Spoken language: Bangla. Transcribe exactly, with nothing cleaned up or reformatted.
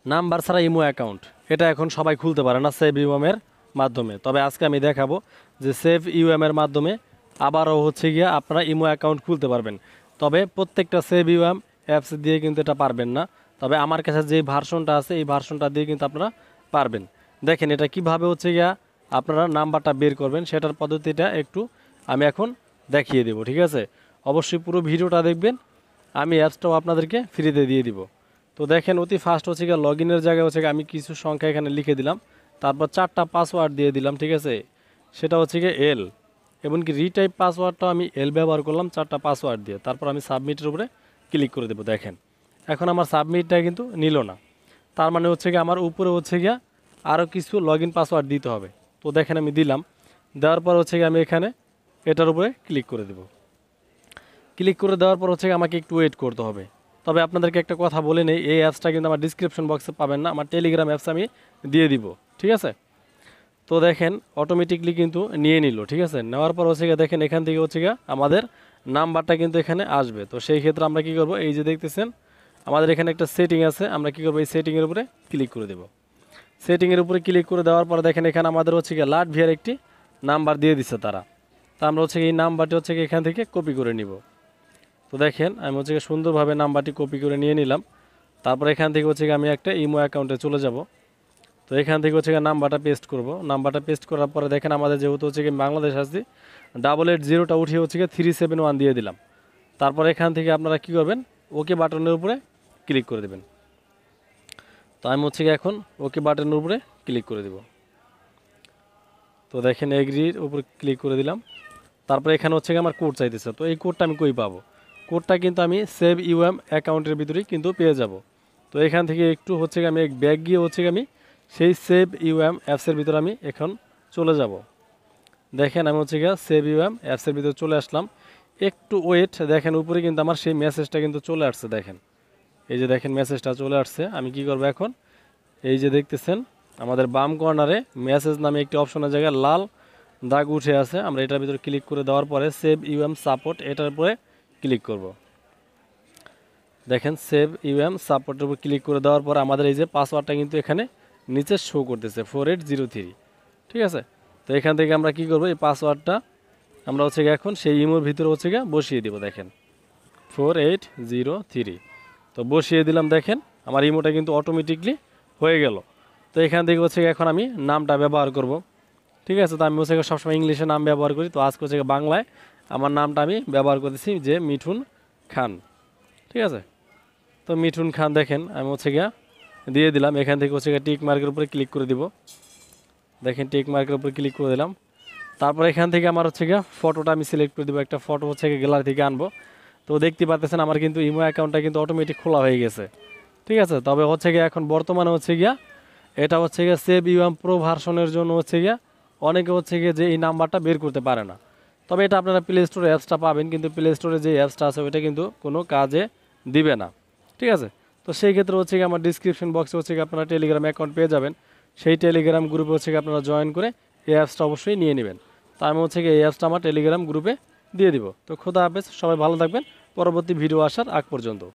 নাম্বার ছাড়া ইমো অ্যাকাউন্ট এটা এখন সবাই খুলতে পারে না সেভ ইউএমের মাধ্যমে। তবে আজকে আমি দেখাবো যে সেভ ইউএমের মাধ্যমে আবারও হচ্ছে গিয়ে আপনারা ইমো অ্যাকাউন্ট খুলতে পারবেন। তবে প্রত্যেকটা সেভ ইউএম অ্যাপস দিয়ে কিন্তু এটা পারবেন না। তবে আমার কাছে যে ভার্সনটা আছে এই ভার্সনটা দিয়ে কিন্তু আপনারা পারবেন। দেখেন এটা কিভাবে হচ্ছে গিয়া আপনারা নাম্বারটা বের করবেন সেটার পদ্ধতিটা একটু আমি এখন দেখিয়ে দেব, ঠিক আছে? অবশ্যই পুরো ভিডিওটা দেখবেন, আমি অ্যাপসটাও আপনাদেরকে ফ্রিতে দিয়ে দিব। তো দেখেন অতি ফাস্ট হচ্ছে গিয়ে লগ ইনের জায়গায় হচ্ছে আমি কিছু সংখ্যা এখানে লিখে দিলাম, তারপর চারটা পাসওয়ার্ড দিয়ে দিলাম, ঠিক আছে? সেটা হচ্ছে গিয়ে এল, এমনকি রিটাইপ পাসওয়ার্ডটাও আমি এল ব্যবহার করলাম চারটা পাসওয়ার্ড দিয়ে। তারপর আমি সাবমিটের উপরে ক্লিক করে দেবো। দেখেন এখন আমার সাবমিটটা কিন্তু নিল না, তার মানে হচ্ছে গিয়ে আমার উপরে হচ্ছে গিয়া আরও কিছু লগ ইন পাসওয়ার্ড দিতে হবে। তো দেখেন আমি দিলাম, দেওয়ার পর হচ্ছে গিয়ে আমি এখানে এটার উপরে ক্লিক করে দেব। ক্লিক করে দেওয়ার পর হচ্ছে আমাকে একটু ওয়েট করতে হবে। তবে আপনাদেরকে একটা কথা বলে নেই, এই অ্যাপসটা কিন্তু আমার ডিসক্রিপশন বক্সে পাবেন না, আমার টেলিগ্রাম অ্যাপস আমি দিয়ে দিব, ঠিক আছে? তো দেখেন অটোমেটিকলি কিন্তু নিয়ে নিল, ঠিক আছে? নেওয়ার পর হচ্ছে গিয়ে দেখেন এখান থেকে হচ্ছে গিয়ে আমাদের নাম্বারটা কিন্তু এখানে আসবে। তো সেই ক্ষেত্রে আমরা কী করব, এই যে দেখতেছেন আমাদের এখানে একটা সেটিং আছে, আমরা কী করবো এই সেটিংয়ের উপরে ক্লিক করে দেব। সেটিংয়ের উপরে ক্লিক করে দেওয়ার পরে দেখেন এখানে আমাদের হচ্ছে গিয়ে লাটভিয়ার একটি নাম্বার দিয়ে দিচ্ছে তারা। তা আমরা হচ্ছে এই নাম্বারটি হচ্ছে এখান থেকে কপি করে নিব। তো দেখেন আমি হচ্ছে সুন্দরভাবে নাম্বারটি কপি করে নিয়ে নিলাম। তারপর এখান থেকে হচ্ছে আমি একটা ইমো অ্যাকাউন্টে চলে যাব। তো এখান থেকে হচ্ছে নাম্বারটা পেস্ট করব। নাম্বারটা পেস্ট করার পরে দেখেন আমাদের যেহেতু হচ্ছে কি বাংলাদেশ আসছি, ডাবল এইট জিরোটা উঠিয়ে হচ্ছে গিয়ে থ্রি সেভেন ওয়ান দিয়ে দিলাম। তারপর এখান থেকে আপনারা কী করবেন, ওকে বাটনের উপরে ক্লিক করে দেবেন। তো আমি হচ্ছে গিয়ে এখন ওকে বাটনের উপরে ক্লিক করে দেব। তো দেখেন এগ্রির উপর ক্লিক করে দিলাম। তারপর এখানে হচ্ছে আমার কোড চাইতেছে, তো এই কোডটা আমি কই পাবো? কোডটা কিন্তু আমি সেভ ইউএম অ্যাকাউন্টের ভিতরেই কিন্তু পেয়ে যাব। তো এখান থেকে একটু হচ্ছে আমি এক ব্যাগ গিয়ে হচ্ছে আমি সেই সেভ ইউএম অ্যাপসের ভিতরে আমি এখন চলে যাব। দেখেন আমি হচ্ছে গিয়ে সেভ ইউএম অ্যাপসের ভিতরে চলে আসলাম। একটু ওয়েট, দেখেন উপরে কিন্তু আমার সেই মেসেজটা কিন্তু চলে আসছে। দেখেন এই যে দেখেন মেসেজটা চলে আসছে। আমি কি করব এখন, এই যে দেখতেছেন আমাদের বাম কর্নারে মেসেজ নামে একটি অপশনের জায়গায় লাল দাগ উঠে আছে, আমরা এটার ভিতরে ক্লিক করে দেওয়ার পরে সেভ ইউএম সাপোর্ট এটার উপরে ক্লিক করব। দেখেন সেভ ইউএম সাপোর্টের উপর ক্লিক করে দেওয়ার পর আমাদের এই যে পাসওয়ার্ডটা কিন্তু এখানে নিচে শো করতেছে ফোর এইট জিরো থ্রি, ঠিক আছে? তো এখান থেকে আমরা কি করব, এই পাসওয়ার্ডটা আমরা হচ্ছে গিয়ে এখন সেই ইমোর ভিতরে হচ্ছে গিয়ে বসিয়ে দিব। দেখেন ফোর এইট জিরো থ্রি, তো বসিয়ে দিলাম। দেখেন আমার ইমোটা কিন্তু অটোমেটিকলি হয়ে গেল। তো এখান থেকে হচ্ছে এখন আমি নামটা ব্যবহার করব, ঠিক আছে? তো আমি হচ্ছে সবসময় ইংলিশে নাম ব্যবহার করি, তো আজকে হচ্ছে বাংলায় আমার নামটা আমি ব্যবহার করতেছি যে মিঠুন খান, ঠিক আছে? তো মিঠুন খান দেখেন আমি হচ্ছে গিয়া দিয়ে দিলাম। এখান থেকে হচ্ছে টিক মার্কের উপরে ক্লিক করে দিব। দেখেন টিক মার্কের উপরে ক্লিক করে দিলাম। তারপর এখান থেকে আমার হচ্ছে গিয়া ফটোটা আমি সিলেক্ট করে দেবো, একটা ফটো হচ্ছে গ্যালারি থেকে আনবো। তো দেখতে পাচ্ছেন আমার কিন্তু ইমো অ্যাকাউন্টটা কিন্তু অটোমেটিক খোলা হয়ে গেছে, ঠিক আছে? তবে হচ্ছে গিয়া এখন বর্তমানে হচ্ছে গিয়া এটা হচ্ছে গিয়া সেভ ইউএম প্রো ভার্সনের জন্য হচ্ছে গিয়া অনেকে হচ্ছে গিয়ে যে এই নাম্বারটা বের করতে পারে না। তবে এটা আপনারা প্লে স্টোরে অ্যাপসটা পাবেন, কিন্তু প্লে স্টোরে যে অ্যাপসটা আছে ওইটা কিন্তু কোনো কাজে দিবে না, ঠিক আছে? তো সেই ক্ষেত্রে হচ্ছে গিয়ে আমার ডিসক্রিপশন বক্সে হচ্ছে গিয়ে আপনারা টেলিগ্রাম অ্যাকাউন্ট পেয়ে যাবেন। সেই টেলিগ্রাম গ্রুপে হচ্ছে গিয়ে আপনারা জয়েন করে এই অ্যাপসটা অবশ্যই নিয়ে নেবেন। তো আমি হচ্ছে গিয়ে এই অ্যাপসটা আমার টেলিগ্রাম গ্রুপে দিয়ে দিব। তো খোদা হাফেজ, সবাই ভালো থাকবেন পরবর্তী ভিডিও আসার আগ পর্যন্ত।